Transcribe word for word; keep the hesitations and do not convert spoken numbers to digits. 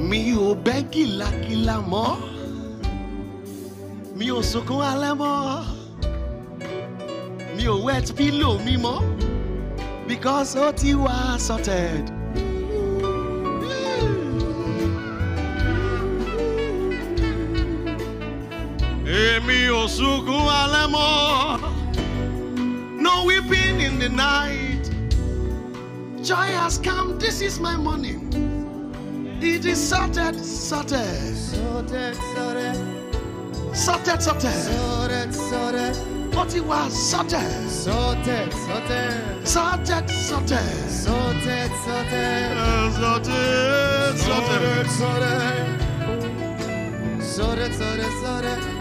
Mi ò bẹ́ kìlàkìlà mọ́, mi ò sunkún alẹ́ mọ́, mi ò wet pillow mi mọ́, because ó ti wá sorted. Èmi ò sunkún alẹ́ mọ́, no weeping in the night. Joy has come, this is my morning. It is sorted, sorted. Sorted, sorted. Sorted, sorted. Sorted, sorted. But it was sorted. Sorted, sorted. Sorted, sorted. Sorted, sorted. Sorted, sorted. Sorted, sorted. Sorted, sorted, sorted.